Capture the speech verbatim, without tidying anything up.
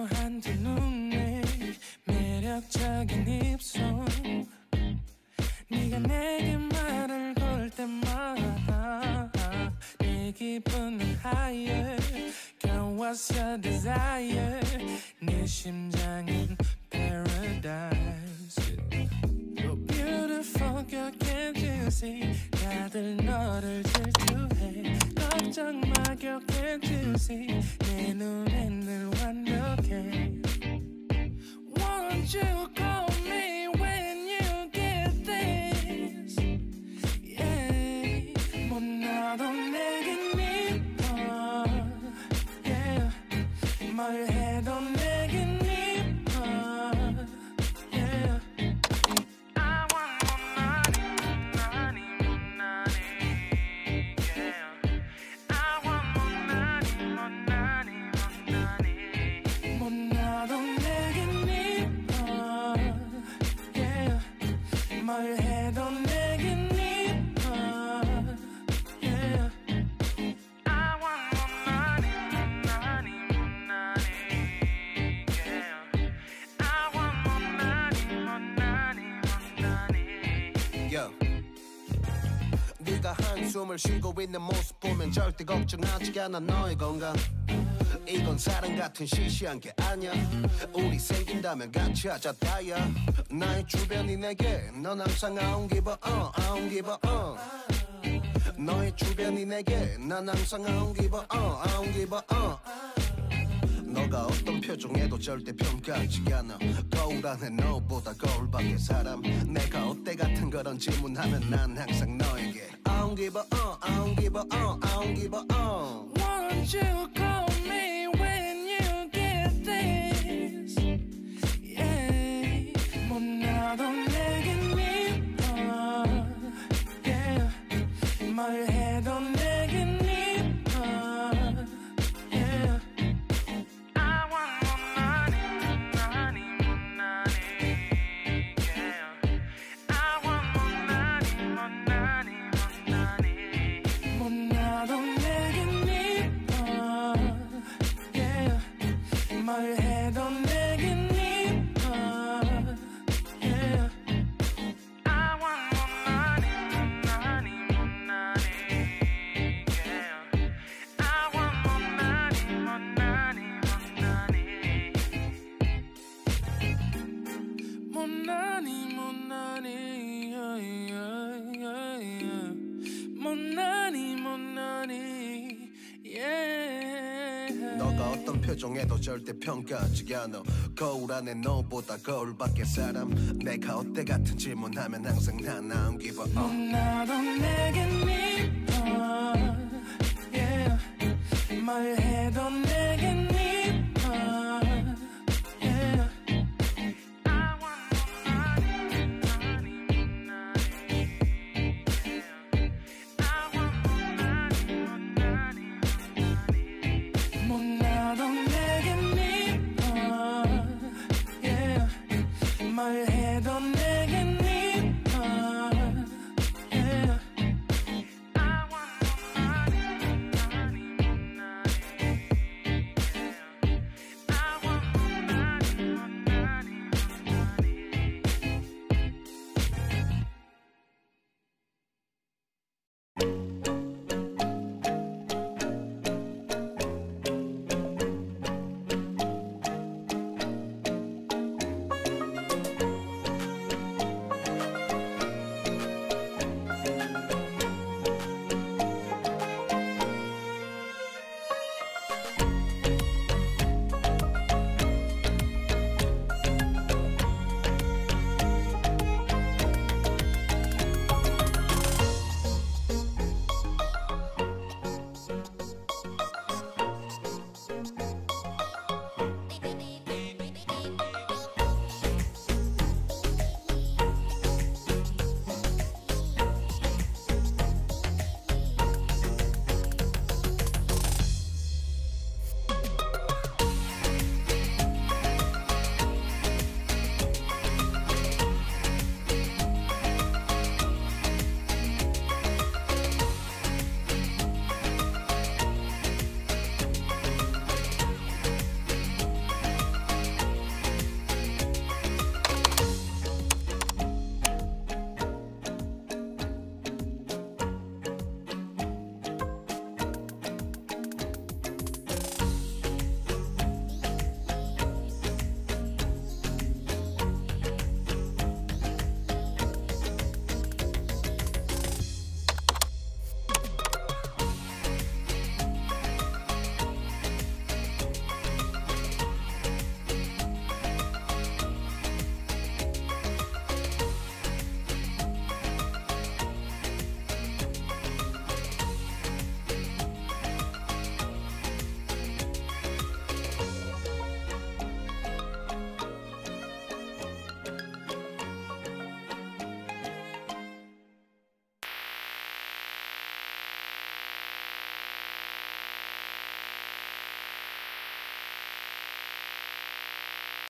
묘한 두 눈에 매력적인 입술 네가 내게 말을 걸 때마다 내 기분은 higher Girl what's your desire 내 심장은 paradise You're beautiful girl can't you see 다들 너를 질투해 걱정 마 girl can't you see 내 눈엔 늘 완벽해 Won't you call me when you get this Yeah 못 나도 내겐 이뻐 Yeah 뭘 해도 내겐 이뻐 Yeah I want 못난이 못난이 못난이 Yeah I want 못난이 못난이 못난이 못 나도 내겐 이뻐 Yeah 뭘 해도 내겐 이뻐 Yeah I want 못난이 못난이 못난이 Yeah I want 못난이 못난이 못난이 Yo. 네가 한숨을 쉬고 있는 모습 보면 절대 걱정하지 않아 너의 건강 이건 사랑 같은 시시한 게 아니야 우리 생긴다면 같이 하자 다야 나의 주변이 내게 넌 항상 I don't give a uh, I don't give a uh 너의 주변이 내게 난 항상 I don't give a uh, I don't give a uh 너가 어떤 표정에도 절대 평가하지 않아 거울 안에 너보다 거울 밖의 사람 내가 어때 같은 그런 질문하면 난 항상 너에게 I don't give a uh, I don't give a uh, I don't give a uh Won't you call me when you get this Yeah 못 나도 내겐 이뻐 Yeah 뭘 해도 내겐 이뻐 Yeah I want 못난이 못난이 못난이 Yeah I want 못난이 못난이 못난이 못 나도 내겐 이뻐 Yeah 뭘 해도 내겐 이뻐 Yeah I want 못난이 못난이 못난이 Yeah I want 못난이 못난이 못난이 못난이 못난이 yeah, yeah, yeah, yeah. 못난이 못난이 yeah 너가 어떤 표정에도 절대 평가하지 않아 거울 안에 너보다 거울 밖의 사람 내가 어때 같은 질문하면 항상 난 I don't give a 못 uh 나도 내겐 이뻐 Yeah 뭘 해도